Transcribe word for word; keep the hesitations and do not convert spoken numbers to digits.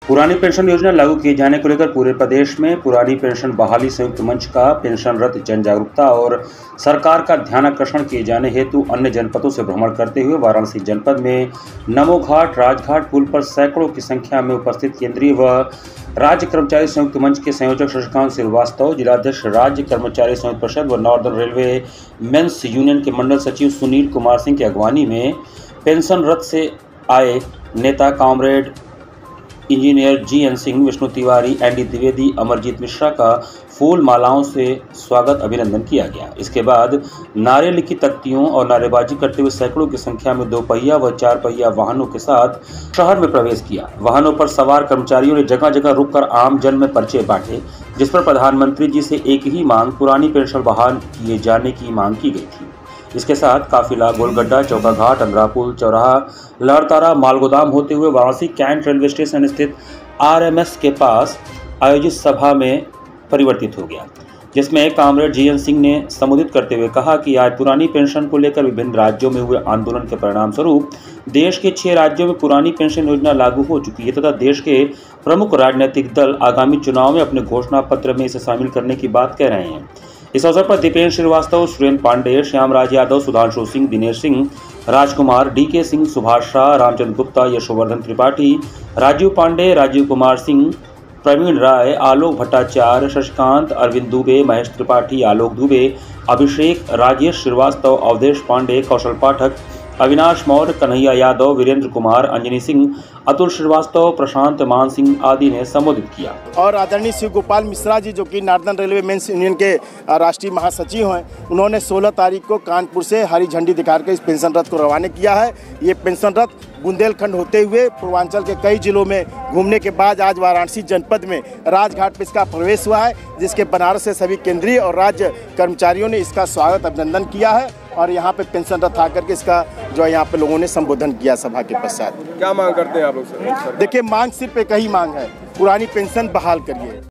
पुरानी पेंशन योजना लागू किए जाने को लेकर पूरे प्रदेश में पुरानी पेंशन बहाली संयुक्त मंच का पेंशनरत जन जागरूकता और सरकार का ध्यानाकर्षण किए जाने हेतु अन्य जनपदों से भ्रमण करते हुए वाराणसी जनपद में नमो घाट राजघाट पुल पर सैकड़ों की संख्या में उपस्थित केंद्रीय व राज्य कर्मचारी संयुक्त मंच के संयोजक शशिकांत श्रीवास्तव, जिलाध्यक्ष राज्य कर्मचारी संयुक्त परिषद व नॉर्दर्न रेलवे मेंस यूनियन के मंडल सचिव सुनील कुमार सिंह की अगवानी में पेंशन रथ से आए नेता comrade engineer G N Singh, Vishnu Tiwari, N D Dwivedi, Amarjeet Mishra का फूल मालाओं से स्वागत अभिनंदन किया गया। इसके बाद नारे लिखी तख्तियों और नारेबाजी करते हुए सैकड़ों की संख्या में दो पहिया व चार पहिया वाहनों के साथ शहर में प्रवेश किया। वाहनों पर सवार कर्मचारियों ने जगह जगह रुककर आम जन में पर्चे बांटे, जिस पर प्रधानमंत्री जी से एक ही मांग, पुरानी पेंशन बहाल किए जाने की मांग की गई थी। इसके साथ काफिला गोलगड्डा, चौका घाट, अंद्रापुल, चौराहा, लड़तारा, मालगोदाम होते हुए वाराणसी कैंट रेलवे स्टेशन स्थित आर एम एस के पास आयोजित सभा में परिवर्तित हो गया, जिसमें कॉमरेड जी एन सिंह ने संबोधित करते हुए कहा कि आज पुरानी पेंशन को लेकर विभिन्न राज्यों में हुए आंदोलन के परिणाम स्वरूप देश के छह राज्यों में पुरानी पेंशन योजना लागू हो चुकी है तथा देश के प्रमुख राजनीतिक दल आगामी चुनाव में अपने घोषणा पत्र में इसे शामिल करने की बात कह रहे हैं। इस अवसर पर दीपेन्द्र श्रीवास्तव, सुरेंद्र पांडे, श्यामराज यादव, सुधांशु सिंह, दिनेश सिंह, राजकुमार, डी के सिंह, सुभाष शाह, रामचंद्र गुप्ता, यशोवर्धन त्रिपाठी, राजीव पांडे, राजीव कुमार सिंह, प्रवीण राय, आलोक भट्टाचार्य, शशिकांत, अरविंद दुबे, महेश त्रिपाठी, आलोक दुबे, अभिषेक, राजेश श्रीवास्तव, अवधेश पांडे, कौशल पाठक, अविनाश मौर्य, कन्हैया यादव, वीरेंद्र कुमार, अंजनी सिंह, अतुल श्रीवास्तव, प्रशांत मान सिंह आदि ने संबोधित किया। और आदरणीय शिव गोपाल मिश्रा जी, जो कि नॉर्दर्न रेलवे मेंस यूनियन के राष्ट्रीय महासचिव हैं, उन्होंने सोलह तारीख को कानपुर से हरी झंडी दिखाकर इस पेंशन रथ को रवाना किया है। ये पेंशन रथ बुंदेलखंड होते हुए पूर्वांचल के कई जिलों में घूमने के बाद आज वाराणसी जनपद में राजघाट पर इसका प्रवेश हुआ है, जिसके बनारस से सभी केंद्रीय और राज्य कर्मचारियों ने इसका स्वागत अभिनंदन किया है और यहाँ पे पेंशन रथ आकर के इसका जो है यहाँ पे लोगों ने संबोधन किया सभा के पश्चात। क्या मांग करते हैं आप लोग सर? देखिए, मांग सिर्फ एक ही मांग है, पुरानी पेंशन बहाल करिए।